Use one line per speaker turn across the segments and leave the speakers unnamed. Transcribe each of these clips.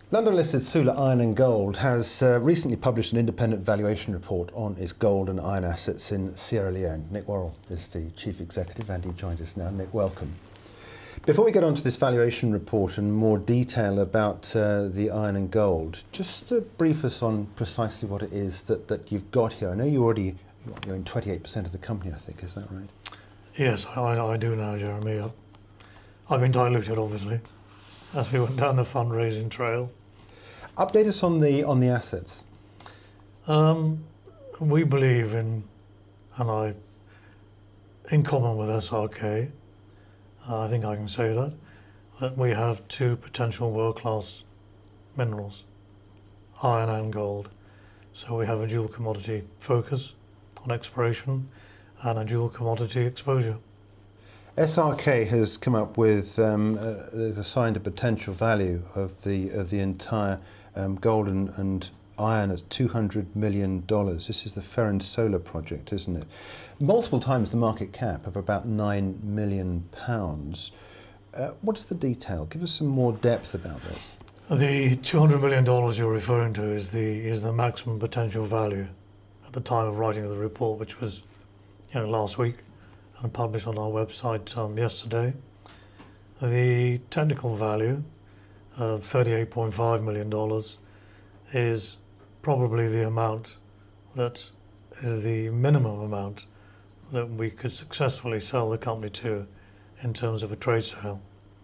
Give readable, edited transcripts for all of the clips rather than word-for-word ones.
London-listed Sula Iron Gold has recently published an independent valuation report on its gold and iron assets in Sierra Leone. Nick Warrell is the chief executive and he joins us now. Nick, welcome. Before we get on to this valuation report and more detail about the iron and gold, just brief us on precisely what it is that you've got here. I know you're in 28% of the company, I think, is that right?
Yes, I do now, Jeremy. I've been diluted, obviously, as we went down the fundraising trail.
Update us on the assets.
We believe in common with SRK, I think I can say that we have two potential world-class minerals, iron and gold. So we have a dual commodity focus on exploration and a dual commodity exposure.
SRK has come up with assigned a potential value of the entire gold and iron at $200 million. This is the Ferensola Project, isn't it? Multiple times the market cap of about £9 million. What's the detail? Give us some more depth about this.
The $200 million you're referring to is the maximum potential value at the time of writing of the report, which was last week and published on our website yesterday. The technical value of $38.5 million is probably the amount that is the minimum amount that we could successfully sell the company to in terms of a trade sale.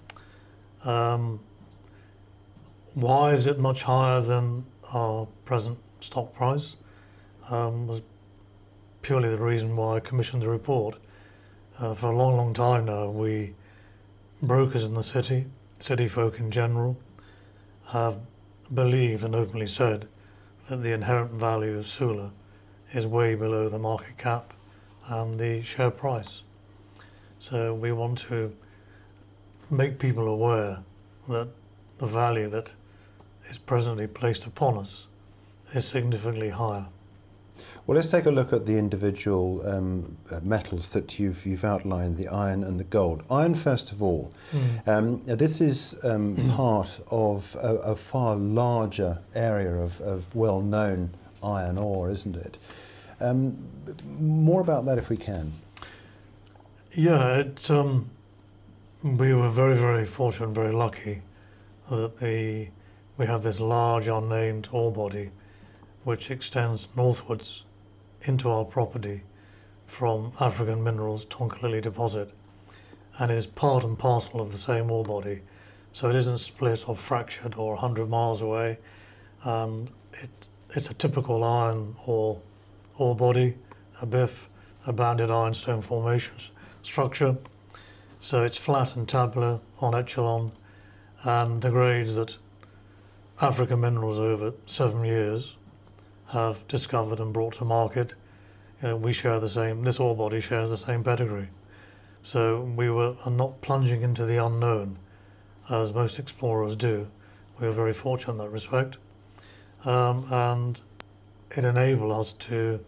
Why is it much higher than our present stock price? Was purely the reason why I commissioned the report. For a long time now, we brokers in the city folk in general, have believed and openly said that the inherent value of Sula is way below the market cap and the share price. So we want to make people aware that the value that is presently placed upon us is significantly higher.
Well, let's take a look at the individual metals that you've outlined, the iron and the gold. Iron, first of all. This is part of a far larger area of well-known iron ore, isn't it? More about that if we can.
Yeah, we were very, very fortunate, very lucky that we have this large unnamed ore body which extends northwards into our property from African Minerals Tonkalili deposit, and is part and parcel of the same ore body. So it isn't split or fractured or 100 miles away. It's a typical iron ore body, a BIF, a banded ironstone formation structure. So it's flat and tabular on echelon, and the grades that African Minerals over 7 years have discovered and brought to market, we share the same, this ore body shares the same pedigree. So we are not plunging into the unknown as most explorers do. We were very fortunate in that respect. And it enabled us to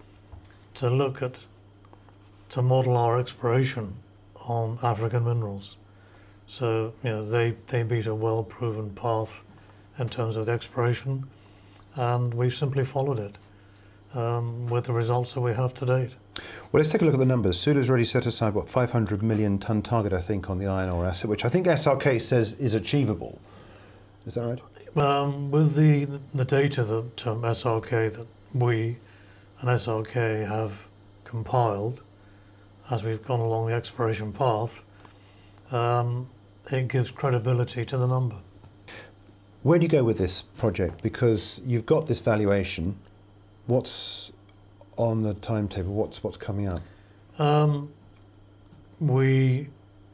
model our exploration on African minerals. So they beat a well-proven path in terms of the exploration, and we've simply followed it with the results that we have to date.
Well, let's take a look at the numbers. Sula's already set aside, what, 500 million tonne target, I think, on the iron ore asset, which I think SRK says is achievable. Is that right?
With the data that SRK, that we and SRK have compiled as we've gone along the exploration path, it gives credibility to the number.
Where do you go with this project? Because you've got this valuation. What's on the timetable? What's coming up?
We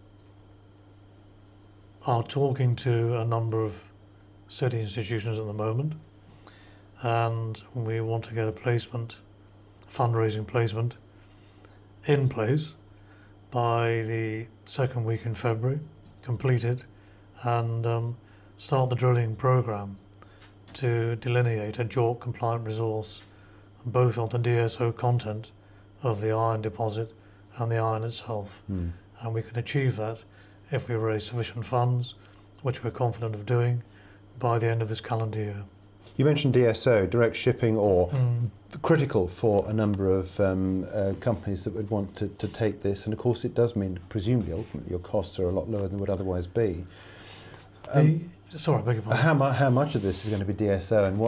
are talking to a number of city institutions at the moment, and we want to get a fundraising placement in place by the second week in February, completed, and start the drilling program to delineate a JORC compliant resource, both on the DSO content of the iron deposit and the iron itself. And we can achieve that if we raise sufficient funds, which we're confident of doing, by the end of this calendar year.
You mentioned DSO, direct shipping ore, critical for a number of companies that would want to take this, and of course it does mean, presumably, ultimately, your costs are a lot lower than would otherwise be.
Sorry, I beg your pardon.
How much of this is going to be DSO, and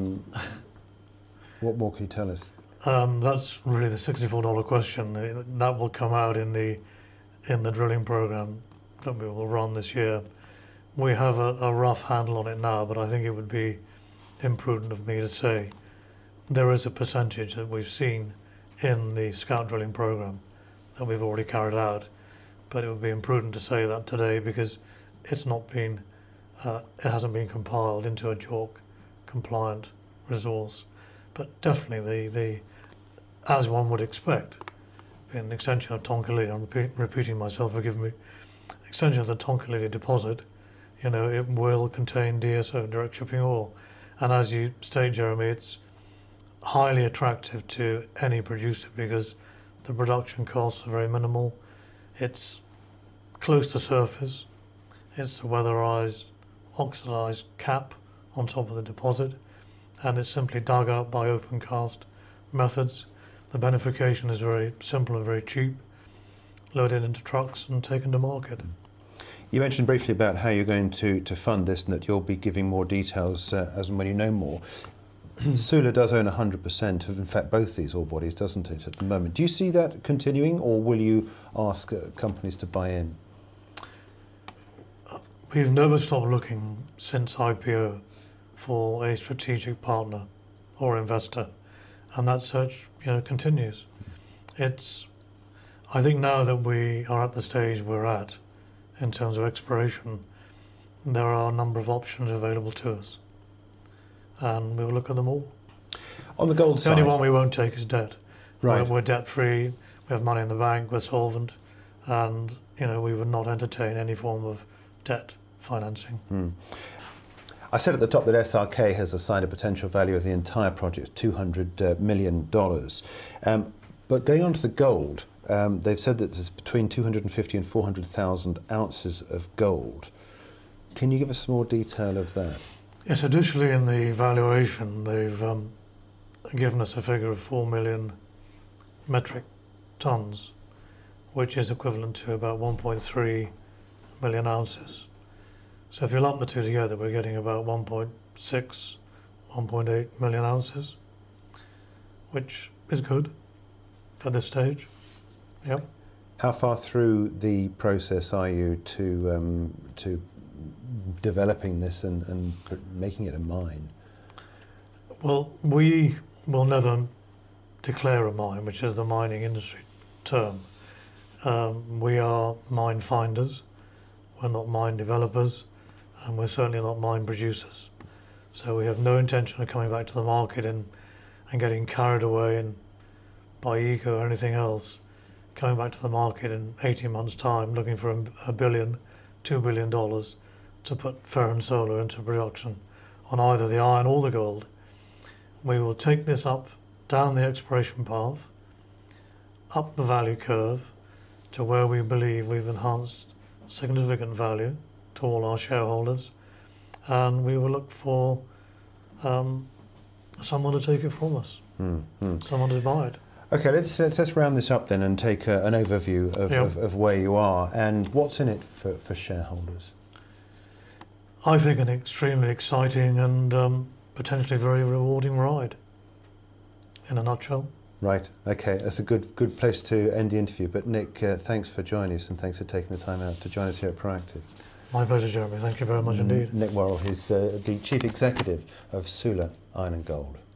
what more can you tell us?
That's really the $64 question. That will come out in the drilling program that we will run this year. We have a rough handle on it now, but I think it would be imprudent of me to say there is a percentage that we've seen in the scout drilling program that we've already carried out, but it would be imprudent to say that today because it's not been, it hasn't been compiled into a JORC compliant resource. But definitely as one would expect, being an extension of Tonkalili, I'm repeating myself, forgive me, extension of the Tonkalili deposit, you know, it will contain DSO, direct shipping ore. And as you state, Jeremy, it's highly attractive to any producer because the production costs are very minimal. It's close to surface. It's a weatherized, oxidized cap on top of the deposit, and it's simply dug out by open cast methods. The beneficiation is very simple and very cheap, loaded into trucks and taken to market.
You mentioned briefly about how you're going to fund this and that you'll be giving more details as and when you know more. Sula does own 100% of, in fact, both these ore bodies, doesn't it, at the moment? Do you see that continuing, or will you ask companies to buy in?
We've never stopped looking since IPO for a strategic partner or investor, and that search, you know, continues. I think now that we are at the stage we're at, in terms of exploration, there are a number of options available to us, and we will look at them all.
On the gold side,
the only one we won't take is debt.
Right.
We're debt-free, we have money in the bank, we're solvent, and you know, we would not entertain any form of debt financing.
I said at the top that SRK has assigned a potential value of the entire project, $200 million. But going on to the gold, they've said that there's between 250 and 400,000 ounces of gold. Can you give us some more detail of that?
Yes, additionally in the valuation, they've given us a figure of 4 million metric tons, which is equivalent to about 1.3 million ounces. So if you lump the two together, we're getting about 1.6, 1.8 million ounces, which is good at this stage. Yep.
How far through the process are you to developing this and making it a mine?
Well, we will never declare a mine, which is the mining industry term. We are mine finders, we're not mine developers, and we're certainly not mine producers. So we have no intention of coming back to the market and getting carried away by ego or anything else, coming back to the market in 18 months' time looking for $1 billion, $2 billion to put Ferensola into production on either the iron or the gold. We will take this up down the exploration path, up the value curve to where we believe we've enhanced significant value to all our shareholders, and we will look for someone to take it from us, someone to buy it.
Okay, let's round this up then and take an overview of where you are and what's in it for shareholders.
I think an extremely exciting and potentially very rewarding ride, in a nutshell.
Right, okay, that's a good place to end the interview. But Nick, thanks for joining us and thanks for taking the time out to join us here at Proactive.
My pleasure, Jeremy. Thank you very much indeed.
Nick Warrell is the Chief Executive of Sula Iron Gold.